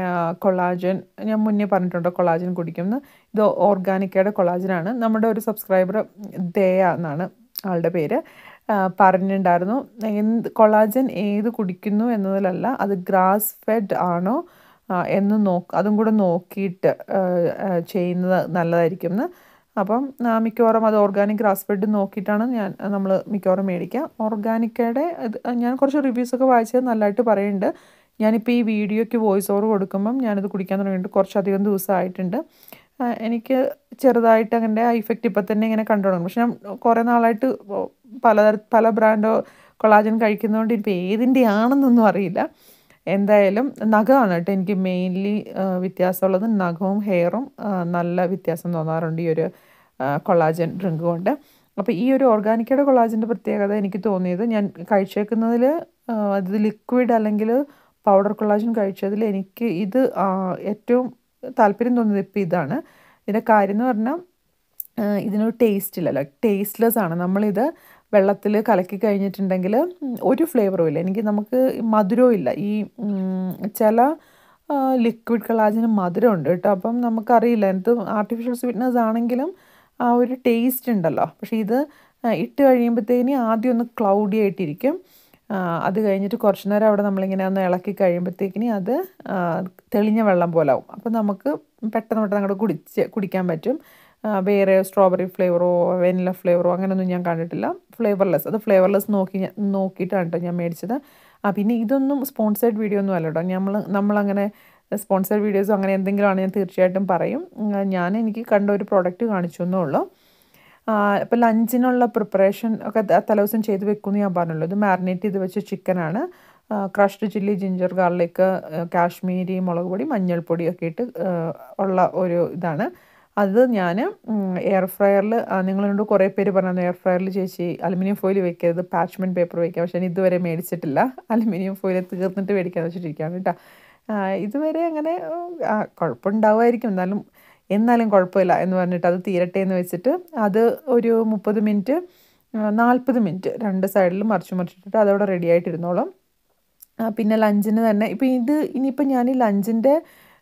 കൊളാജൻ ഞാൻ മുന്നേ പറഞ്ഞിട്ടുണ്ട്, കൊളാജൻ കുടിക്കുന്നത്. ഇത് ഓർഗാനിക്കയുടെ കൊളാജനാണ്. നമ്മുടെ ഒരു സബ്സ്ക്രൈബർ ദയ എന്നാണ് ആളുടെ പേര്, പറഞ്ഞിട്ടുണ്ടായിരുന്നു എന്ത് കൊളാജൻ ഏത് കുടിക്കുന്നു എന്നതിലല്ല, അത് ഗ്രാസ് ഫെഡ് ആണോ എന്ന് നോക്ക് അതും കൂടെ നോക്കിയിട്ട് ചെയ്യുന്നത് നല്ലതായിരിക്കും എന്ന്. അപ്പം മിക്കവാറും അത് ഓർഗാനിക് ഗ്രാസ് ഫെഡ് നോക്കിയിട്ടാണ് ഞാൻ നമ്മൾ മിക്കവാറും മേടിക്കുക. ഓർഗാനിക്കയുടെ ഞാൻ കുറച്ച് റിവ്യൂസൊക്കെ വായിച്ചത് നല്ലതായിട്ട് പറയുന്നുണ്ട്. ഞാനിപ്പോൾ ഈ വീഡിയോയ്ക്ക് വോയിസ് ഓവർ കൊടുക്കുമ്പം ഞാനിത് കുടിക്കാൻ തുടങ്ങിയിട്ട് കുറച്ചധികം ദിവസമായിട്ടുണ്ട്. എനിക്ക് ചെറുതായിട്ട് അങ്ങനെ ആ ഇഫക്റ്റ് ഇപ്പം തന്നെ ഇങ്ങനെ കണ്ടു തുടങ്ങും. പക്ഷെ ഞാൻ കുറേ നാളായിട്ട് പലതര പല ബ്രാൻഡോ കൊളാജൻ കഴിക്കുന്നതുകൊണ്ട് ഇപ്പോൾ ഏതിൻ്റെ ആണെന്നൊന്നും അറിയില്ല. എന്തായാലും നഖമാണ് കേട്ടോ എനിക്ക് മെയിൻലി വ്യത്യാസമുള്ളത്. നഖവും ഹെയറും നല്ല വ്യത്യാസം തോന്നാറുണ്ട് ഈ ഒരു കൊളാജൻ ഡ്രിങ്ക് കൊണ്ട്. അപ്പോൾ ഈ ഒരു ഓർഗാനിക്കയുടെ കൊളാജൻ്റെ പ്രത്യേകത എനിക്ക് തോന്നിയത്, ഞാൻ കഴിച്ചേക്കുന്നതിൽ അത് ലിക്വിഡ് അല്ലെങ്കിൽ പൗഡർ കൊളാജൻ കഴിച്ചതിൽ എനിക്ക് ഇത് ഏറ്റവും താല്പര്യം തോന്നിയത് ഇപ്പോൾ ഇതാണ്. ഇതിൻ്റെ കാര്യം എന്ന് പറഞ്ഞാൽ ഇതിനൊരു ടേസ്റ്റ് ഇല്ലല്ലോ, ടേസ്റ്റ്ലെസ് ആണ്. നമ്മളിത് വെള്ളത്തിൽ കലക്കി കഴിഞ്ഞിട്ടുണ്ടെങ്കിൽ ഒരു ഫ്ലേവറും ഇല്ല. എനിക്ക് നമുക്ക് മധുരവും ഇല്ല. ഈ ചില ലിക്വിഡ് കൊളാജന് മധുരമുണ്ട് കേട്ടോ. അപ്പം നമുക്കറിയില്ല, എന്ത് ആർട്ടിഫിഷ്യൽ സ്വീറ്റ്നസ് ആണെങ്കിലും ആ ഒരു ടേസ്റ്റ് ഉണ്ടല്ലോ. പക്ഷേ ഇത് ഇട്ട് കഴിയുമ്പോഴത്തേന് ആദ്യം ഒന്ന് ക്ലൗഡി ആയിട്ടിരിക്കും. അത് കഴിഞ്ഞിട്ട് കുറച്ച് നേരം അവിടെ നമ്മളിങ്ങനെ ഒന്ന് ഇളക്കി കഴിയുമ്പോഴത്തേക്കിന് അത് തെളിഞ്ഞ വെള്ളം പോലെ ആവും. അപ്പോൾ നമുക്ക് പെട്ടെന്ന് പെട്ടെന്ന് അങ്ങോട്ട് കുടിച്ച് കുടിക്കാൻ പറ്റും. വേറെ സ്ട്രോബെറി ഫ്ലേവറോ വെനില ഫ്ലേവറോ അങ്ങനെയൊന്നും ഞാൻ കണ്ടിട്ടില്ല. ഫ്ലേവർലെസ്, അത് ഫ്ലേവർലെസ് നോക്കി നോക്കിയിട്ടാണ് കേട്ടോ ഞാൻ മേടിച്ചത്. ആ പിന്നെ ഇതൊന്നും സ്പോൺസേർഡ് വീഡിയോ ഒന്നും അല്ല കേട്ടോ. നമ്മൾ നമ്മളങ്ങനെ സ്പോൺസേർഡ് വീഡിയോസോ അങ്ങനെ എന്തെങ്കിലും ആണ് ഞാൻ തീർച്ചയായിട്ടും പറയും. ഞാൻ എനിക്ക് കണ്ട ഒരു പ്രോഡക്റ്റ് കാണിച്ചു എന്നേ ഉള്ളൂ. ഇപ്പോൾ ലഞ്ചിനുള്ള പ്രിപ്പറേഷൻ ഒക്കെ തലേദിവസം ചെയ്ത് വെക്കുമെന്ന് ഞാൻ പറഞ്ഞല്ലോ. ഇത് മാരിനേറ്റ് ചെയ്ത് വെച്ച ചിക്കനാണ്. Crushed chilli, ginger garlic, Kashmiri മുളക് പൊടി, മഞ്ഞൾപ്പൊടി ഒക്കെ ഇട്ട് ഉള്ള ഒരു ഇതാണ്. അത് ഞാൻ എയർ ഫ്രയറിൽ, നിങ്ങളോട് കുറേ പേര് പറഞ്ഞു എയർ ഫ്രയറിൽ ചേച്ചി അലുമിനിയം ഫോയിൽ വെക്കരുത്, പാച്ച്മെൻറ്റ് പേപ്പർ വയ്ക്കാം. പക്ഷേ ഞാൻ ഇതുവരെ മേടിച്ചിട്ടില്ല. അലുമിനിയം ഫോയിൽ തീർന്നിട്ട് മേടിക്കാമെന്ന് വെച്ചിട്ടിരിക്കുകയാണ് കേട്ടോ. ഇതുവരെ അങ്ങനെ കുഴപ്പമുണ്ടാവുമായിരിക്കും, എന്നാലും എന്നാലും കുഴപ്പമില്ല എന്ന് പറഞ്ഞിട്ട് അത് തീരട്ടെ എന്ന് വെച്ചിട്ട് അത് ഒരു മുപ്പത് മിനിറ്റ് നാൽപ്പത് മിനിറ്റ് രണ്ട് സൈഡിലും മറിച്ച് മറിച്ചിട്ടിട്ട് അതവിടെ റെഡി ആയിട്ടിരുന്നോളും. പിന്നെ ലഞ്ചിന് തന്നെ ഇപ്പം ഇത് ഇനിയിപ്പോൾ ഞാൻ ഈ ലഞ്ചിൻ്റെ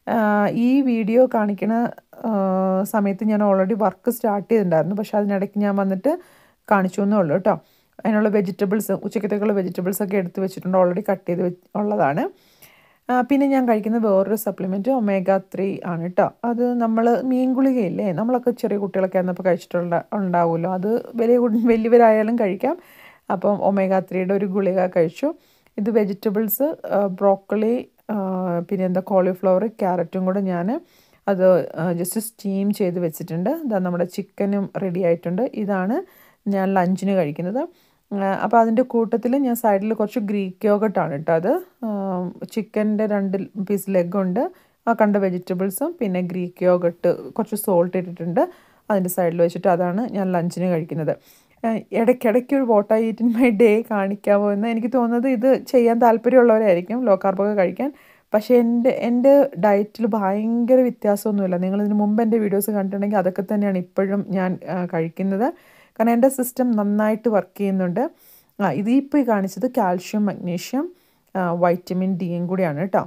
ഈ വീഡിയോ കാണിക്കുന്ന സമയത്ത് ഞാൻ ഓൾറെഡി വർക്ക് സ്റ്റാർട്ട് ചെയ്തിട്ടുണ്ടായിരുന്നു. പക്ഷേ അതിനിടയ്ക്ക് ഞാൻ വന്നിട്ട് കാണിച്ചു എന്നേ ഉള്ളൂ കേട്ടോ. അതിനുള്ള വെജിറ്റബിൾസ്, ഉച്ചക്കത്തേക്കുള്ള വെജിറ്റബിൾസൊക്കെ എടുത്ത് വെച്ചിട്ടുണ്ട്, ഓൾറെഡി കട്ട് ചെയ്ത് ഉള്ളതാണ്. പിന്നെ ഞാൻ കഴിക്കുന്ന വേറൊരു സപ്ലിമെൻറ്റ് ഒമേഗ ത്രീ ആണ് കേട്ടോ. അത് നമ്മൾ മീൻ ഗുളികയില്ലേ, നമ്മളൊക്കെ ചെറിയ കുട്ടികളൊക്കെ ആയിരുന്നപ്പോൾ കഴിച്ചിട്ടുള്ള ഉണ്ടാവുമല്ലോ, അത് വലിയ വലിയവരായാലും കഴിക്കാം. അപ്പം ഒമേഗ ത്രീയുടെ ഒരു ഗുളിക കഴിച്ചു. ഇത് വെജിറ്റബിൾസ്, ബ്രോക്കോളി, പിന്നെ എന്താ കോളിഫ്ലവർ, ക്യാരറ്റും കൂടെ ഞാൻ അത് ജസ്റ്റ് സ്റ്റീം ചെയ്ത് വെച്ചിട്ടുണ്ട്. ഇതാ നമ്മുടെ ചിക്കനും റെഡി ആയിട്ടുണ്ട്. ഇതാണ് ഞാൻ ലഞ്ചിന് കഴിക്കുന്നത്. അപ്പോൾ അതിൻ്റെ കൂട്ടത്തിൽ ഞാൻ സൈഡിൽ കുറച്ച് ഗ്രീക്ക് യോഗട്ടാണ് കേട്ടോ. അത് ചിക്കൻ്റെ രണ്ട് പീസ് ലെഗുണ്ട്, ആ കണ്ട വെജിറ്റബിൾസും പിന്നെ ഗ്രീക്ക് യോഗട്ട് കുറച്ച് സോൾട്ട് ഇട്ടിട്ടുണ്ട് അതിൻ്റെ സൈഡിൽ വെച്ചിട്ട്. അതാണ് ഞാൻ ലഞ്ചിന് കഴിക്കുന്നത്. ഇടയ്ക്കിടയ്ക്ക് ഒരു what I eat in my day കാണിക്കാമോ എന്ന് എനിക്ക് തോന്നുന്നത് ഇത് ചെയ്യാൻ താല്പര്യമുള്ളവരായിരിക്കും ലോ കാർബൊക്കെ കഴിക്കാൻ. പക്ഷേ എൻ്റെ എൻ്റെ ഡയറ്റിൽ ഭയങ്കര വ്യത്യാസമൊന്നുമില്ല. നിങ്ങളിതിന് മുമ്പ് എൻ്റെ വീഡിയോസ് കണ്ടിട്ടുണ്ടെങ്കിൽ അതൊക്കെ തന്നെയാണ് ഇപ്പോഴും ഞാൻ കഴിക്കുന്നത്. കാരണം എൻ്റെ സിസ്റ്റം നന്നായിട്ട് വർക്ക് ചെയ്യുന്നുണ്ട്. ആ ഇതിപ്പോൾ കാണിച്ചത് കാൽഷ്യം, മഗ്നീഷ്യം, വൈറ്റമിൻ ഡിയും കൂടിയാണ് കേട്ടോ.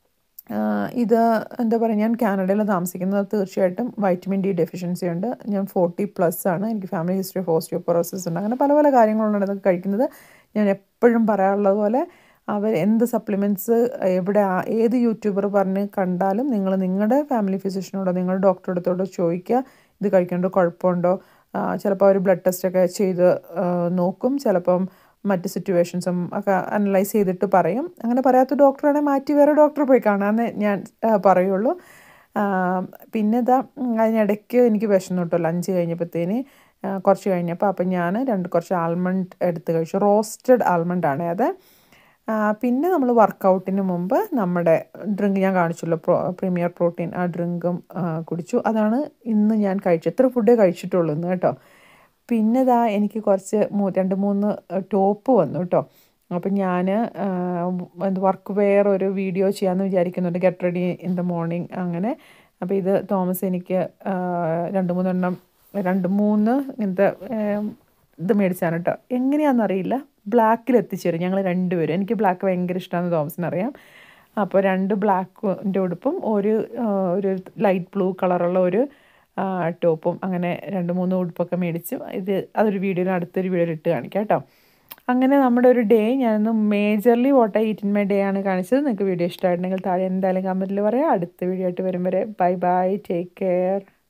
ഇത് എന്താ പറയുക, ഞാൻ കാനഡയിൽ താമസിക്കുന്നത്, തീർച്ചയായിട്ടും വൈറ്റമിൻ ഡി ഡെഫിഷ്യൻസി ഉണ്ട്. ഞാൻ ഫോർട്ടി പ്ലസ് ആണ്, എനിക്ക് ഫാമിലി ഹിസ്റ്ററി ഓഫ് ഓസ്റ്റിയോപൊറോസിസ് ഉണ്ട്, അങ്ങനെ പല പല കാര്യങ്ങളുണ്ട് ഇതൊക്കെ കഴിക്കുന്നത്. ഞാൻ എപ്പോഴും പറയാറുള്ളത് പോലെ അവർ എന്ത് സപ്ലിമെൻറ്റ്സ് എവിടെ ഏത് യൂട്യൂബർ പറഞ്ഞ് കണ്ടാലും നിങ്ങൾ നിങ്ങളുടെ ഫാമിലി ഫിസിഷ്യനോടോ നിങ്ങളുടെ ഡോക്ടറുടെ അടുത്തോടോ ചോദിക്കുക, ഇത് കഴിക്കേണ്ട കുഴപ്പമുണ്ടോ. ചിലപ്പോൾ അവർ ബ്ലഡ് ടെസ്റ്റൊക്കെ ചെയ്ത് നോക്കും, ചിലപ്പം മറ്റ് സിറ്റുവേഷൻസും ഒക്കെ അനലൈസ് ചെയ്തിട്ട് പറയും. അങ്ങനെ പറയാത്ത ഡോക്ടറാണെങ്കിൽ മാറ്റി വേറെ ഡോക്ടറെ പോയി കാണാമെന്നേ ഞാൻ പറയുള്ളൂ. പിന്നെ ഇതാ അതിനിടയ്ക്ക് എനിക്ക് വിശന്നു കേട്ടോ ലഞ്ച് കഴിഞ്ഞപ്പോഴത്തേന് കുറച്ച് കഴിഞ്ഞപ്പോൾ. അപ്പം ഞാൻ രണ്ട് കുറച്ച് ആൽമണ്ട് എടുത്ത് കഴിച്ചു. റോസ്റ്റഡ് ആൽമണ്ടാണ് അത്. പിന്നെ നമ്മൾ വർക്കൗട്ടിന് മുമ്പ് നമ്മുടെ ഡ്രിങ്ക് ഞാൻ കാണിച്ചല്ലോ, പ്രോ പ്രീമിയർ പ്രോട്ടീൻ, ആ ഡ്രിങ്കും കുടിച്ചു. അതാണ് ഇന്ന് ഞാൻ കഴിച്ചത്. എത്ര ഫുഡേ കഴിച്ചിട്ടുള്ളൂ ഇന്ന് കേട്ടോ. പിന്നെ ഇതാ എനിക്ക് കുറച്ച് രണ്ട് മൂന്ന് ടോപ്പ് വന്നു കേട്ടോ. അപ്പം ഞാൻ എന്ത് വർക്ക് വെയർ ഒരു വീഡിയോ ചെയ്യാമെന്ന് വിചാരിക്കുന്നുണ്ട്, get ready in the morning അങ്ങനെ. അപ്പോൾ ഇത് തോമസ് എനിക്ക് രണ്ട് മൂന്നെണ്ണം രണ്ട് മൂന്ന് ഇങ്ങനത്തെ ഇത് മേടിച്ചാണ് കേട്ടോ. എങ്ങനെയാണെന്നറിയില്ല, ബ്ലാക്കിൽ എത്തിച്ചേരും ഞങ്ങൾ രണ്ടുപേരും. എനിക്ക് ബ്ലാക്ക് ഭയങ്കര ഇഷ്ടമാണെന്ന് തോമസിനറിയാം. അപ്പോൾ രണ്ട് ബ്ലാക്കിൻ്റെ ഉടുപ്പും ഒരു ഒരു ലൈറ്റ് ബ്ലൂ കളറുള്ള ഒരു ടോപ്പും, അങ്ങനെ രണ്ട് മൂന്ന് ഉടുപ്പൊക്കെ മേടിച്ചു. ഇത് അതൊരു വീഡിയോയിൽ അടുത്തൊരു വീഡിയോയിൽ ഇട്ട് കാണിക്കാം കേട്ടോ. അങ്ങനെ നമ്മുടെ ഒരു ഡേ ഞാനൊന്ന് majorly what I eat in my day ആണ് കാണിച്ചത്. നിങ്ങൾക്ക് വീഡിയോ ഇഷ്ടമായിട്ടുണ്ടെങ്കിൽ താഴെ എന്തായാലും കമൻറ്റിൽ പറയാം. അടുത്ത വീഡിയോ ആയിട്ട് വരും വരെ ബൈ ബൈ, ടേക്ക് കെയർ.